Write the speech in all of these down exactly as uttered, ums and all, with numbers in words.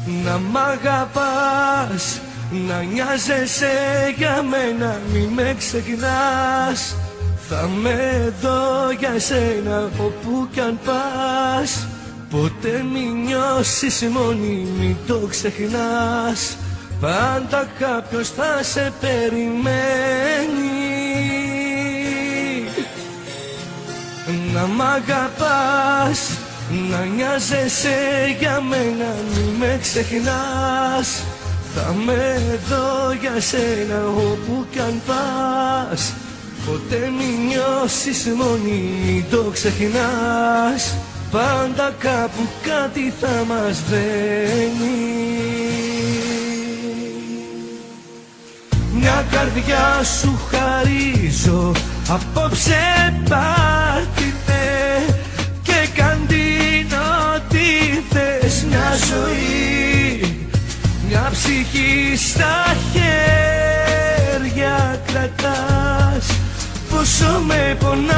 να μ' αγαπάς, να νοιάζεσαι για μένα, μη με ξεχνάς. Θα με εδώ για σένα όπου κι αν πας. Ποτέ μη νιώσεις μόνη, μη το ξεχνάς. Πάντα κάποιος θα σε περιμένει. Να μ' αγαπάς, να νοιάζεσαι για μένα, μη με ξεχνάς. Θα με εδώ για σένα όπου κι αν πας. Ποτέ μη νιώσεις μόνη, μη το ξεχνάς. Πάντα κάπου κάτι θα μας δένει. Μια καρδιά σου χαρίζω, απόψε πάρτινε και καντίνω ό,τι θες. Μια ζωή, μια ψυχή στα χέρια κρατάς. Πόσο με πονάς,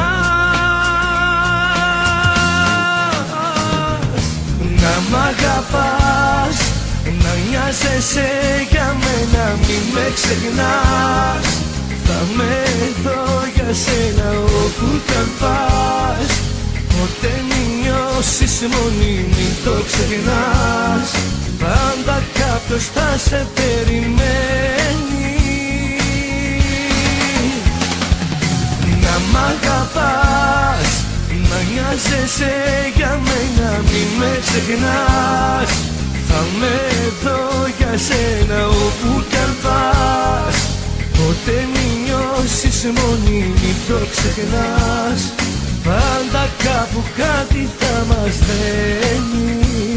να μ' αγαπάς, να νοιάζεσαι για μένα, μη με ξεχνάς. Θα με εδώ για σένα όπου κι αν πας. Ποτέ μη νιώσεις μόνη, μη το ξεχνάς. Πάντα κάποιος θα σε περιμένει. Να μ' αγαπάς, να νοιάζεσαι για μένα, μη με ξεχνάς. Θα με εδώ για σένα όπου κι αν πας. Ποτέ μη νιώσεις μόνη, μη το ξεχνάς. Πάντα κάπου κάτι θα μας δένει.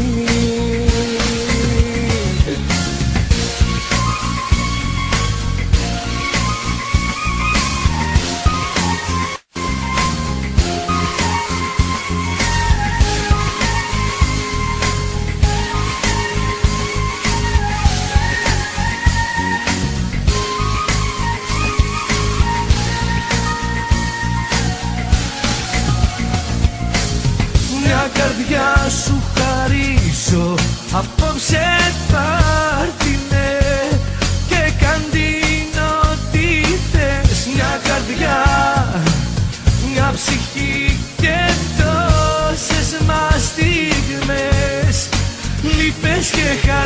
Μια καρδιά σου χαρίζω, απόψε πάρτινε και καντίνω ό,τι θες. Μια καρδιά, μια ψυχή και τόσες μας στιγμές, λύπες και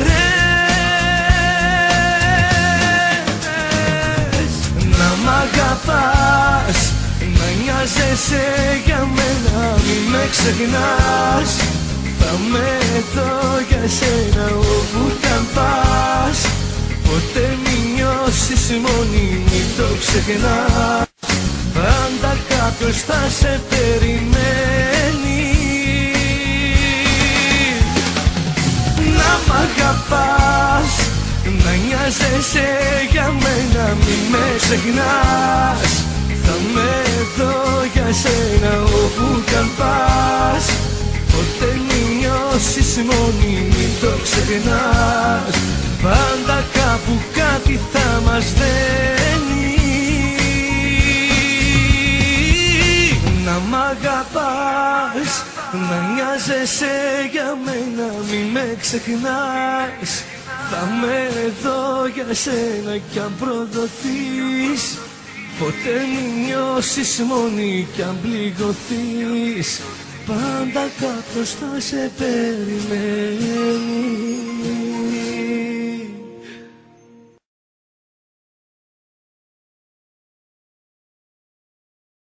χαρές. Να μ' αγαπάς, να νοιάζεσαι για μένα, μη με ξεχνάς. Θα με εδώ για σένα όπου κι αν πας. Ποτέ μη νιώσεις μόνη, μη το ξεχνάς. Πάντα κάποιος θα σε περιμένει. Να μ' αγαπάς, να νοιάζεσαι για μένα, μη με ξεχνάς. Θα με εδώ για σένα όπου κι αν πας. Ποτέ μη νιώσεις μόνη, μη το ξεχνάς. Πάντα κάπου κάτι θα μας δένει. Να μ' αγαπάς, να νοιάζεσαι για μένα, μη με ξεχνάς. Θα με εδώ για σένα κι αν προδοθείς. Ποτέ μη νιώσεις μόνη κι αν πληγωθείς. Πάντα κάποιος θα σε περιμένει.